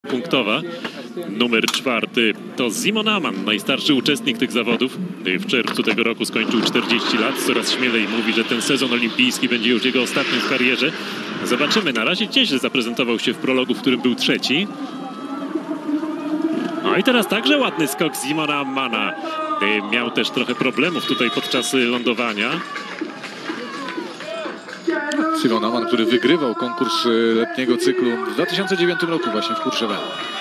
punktowa. Numer 4 to Simon Ammann, najstarszy uczestnik tych zawodów. W czerwcu tego roku skończył 40 lat. Coraz śmielej mówi, że ten sezon olimpijski będzie już jego ostatnim w karierze. Zobaczymy. Na razie nieźle zaprezentował się w prologu, w którym był trzeci. No i teraz także ładny skok Simona Ammana. Miał też trochę problemów tutaj podczas lądowania. Simon Ammann, który wygrywał konkurs letniego cyklu w 2009 roku właśnie w Courchevel.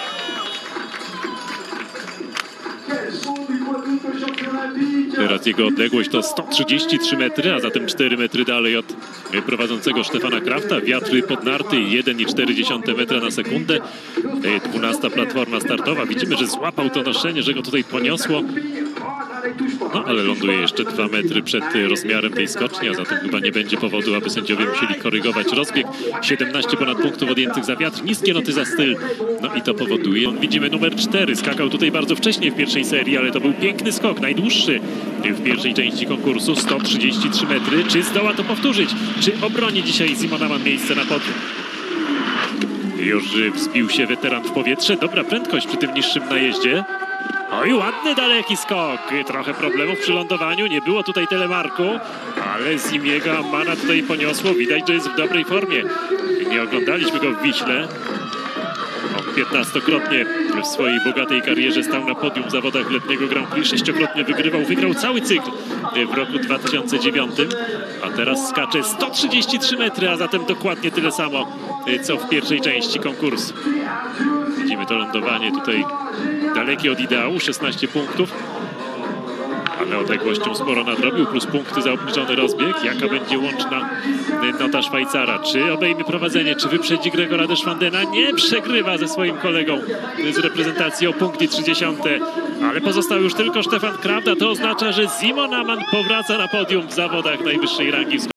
Teraz jego odległość to 133 metry, a zatem 4 metry dalej od prowadzącego Stefana Krafta. Wiatry pod narty 1,4 metra na sekundę. 12 platforma startowa. Widzimy, że złapał to noszenie, że go tutaj poniosło. No, ale ląduje jeszcze 2 metry przed rozmiarem tej skoczni, a zatem chyba nie będzie powodu, aby sędziowie musieli korygować rozbieg. 17 ponad punktów odjętych za wiatr, niskie noty za styl. No i to powoduje. Widzimy numer 4. Skakał tutaj bardzo wcześnie w pierwszej serii, ale to był piękny skok, najdłuższy w pierwszej części konkursu. 133 metry. Czy zdoła to powtórzyć? Czy obroni dzisiaj Simon Ammann miejsce na podium? Już wzbił się weteran w powietrze. Dobra prędkość przy tym niższym najeździe. Oj, ładny, daleki skok. Trochę problemów przy lądowaniu. Nie było tutaj telemarku, ale Simiego Ammana tutaj poniosło. Widać, że jest w dobrej formie. Nie oglądaliśmy go w Wiśle. 15-krotnie w swojej bogatej karierze stał na podium w zawodach letniego Grand Prix. 6-krotnie wygrywał. Wygrał cały cykl w roku 2009. A teraz skacze 133 metry, a zatem dokładnie tyle samo, co w pierwszej części konkursu. Widzimy to lądowanie tutaj dalekie od ideału, 16 punktów, ale odległością sporo nadrobił, plus punkty za obniżony rozbieg. Jaka będzie łączna nota Szwajcara? Czy obejmie prowadzenie? Czy wyprzedzi Gregora Deschwandena? Nie, przegrywa ze swoim kolegą z reprezentacji o punkty 30, ale pozostał już tylko Stefan Kraft, a to oznacza, że Simon Ammann powraca na podium w zawodach najwyższej rangi.